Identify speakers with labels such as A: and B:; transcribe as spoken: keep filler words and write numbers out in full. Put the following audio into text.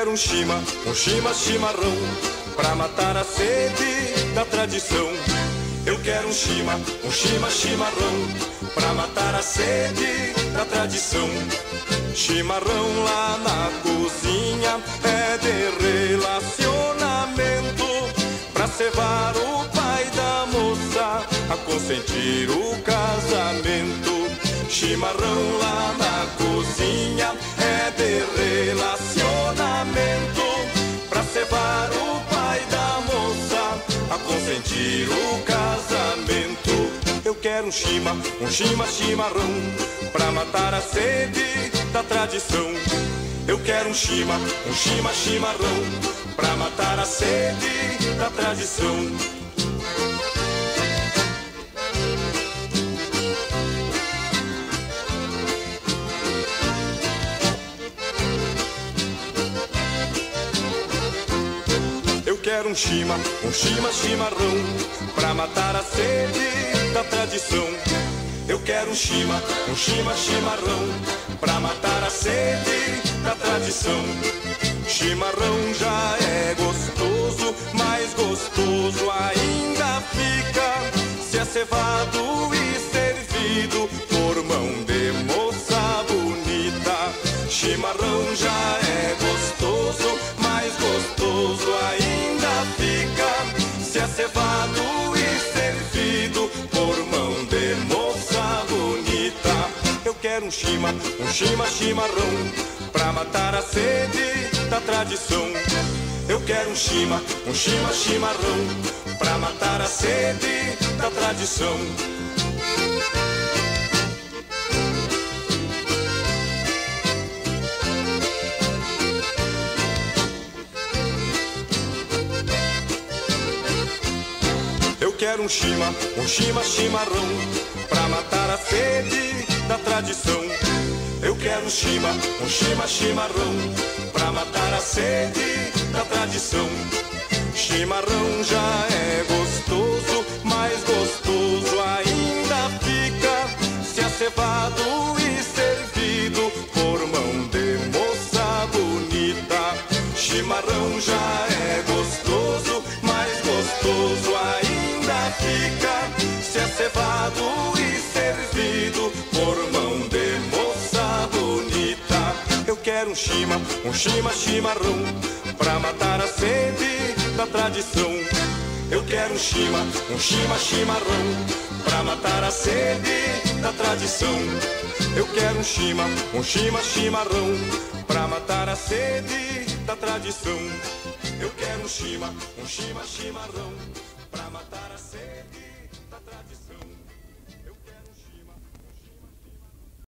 A: quero um chima, um chima chimarrão, pra matar a sede da tradição. Eu quero um chima, um chima chimarrão, pra matar a sede da tradição. Chimarrão lá na cozinha é de relacionamento, pra cevar o pai da moça a consentir o casamento. Chimarrão lá na cozinha é de relacionamento, pra cevar o pai da moça a consentir o casamento. Eu quero um chima, um chima chimarrão, pra matar a sede da tradição. Eu quero um chima, um chima chimarrão, pra matar a sede da tradição. Eu quero um chima, um chima chimarrão, pra matar a sede da tradição. Eu quero um chima, um chima chimarrão, pra matar a sede da tradição. Chimarrão já é gostoso, mais gostoso ainda fica se é cevado e servido por mão de moça bonita. Chimarrão já é gostoso, mais gostoso ainda fica se é cevado e servido por mão de moça bonita. Eu quero um chima, um chima chimarrão, pra matar a sede da tradição. Eu quero um chima, um chima chimarrão, pra matar a sede da tradição. Eu quero um chima, um chima chimarrão, pra matar a sede da tradição. Eu quero um chima, um chima chimarrão, pra matar a sede da tradição. Chimarrão já é gostoso, mais gostoso ainda fica se é cevado e servido por mão de moça bonita. Chimarrão já é gostoso, mais gostoso ainda fica se é cevado e servido por mão de moça bonita. Eu quero um chima, um chima chimarrão, pra matar a sede da tradição. Eu quero um chima, um chima chimarrão, pra matar a sede da tradição. Eu quero um chima, um chima chimarrão, pra matar a sede da tradição. Eu quero um chima, um chima chimarrão.